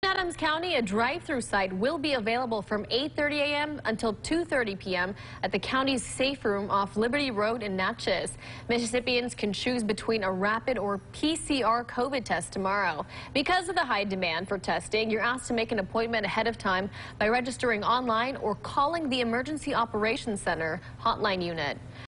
Adams County, a drive-through site will be available from 8:30 a.m. until 2:30 p.m. at the county's safe room off Liberty Road in Natchez. Mississippians can choose between a rapid or PCR COVID test tomorrow. Because of the high demand for testing, you're asked to make an appointment ahead of time by registering online or calling the Emergency Operations Center hotline unit.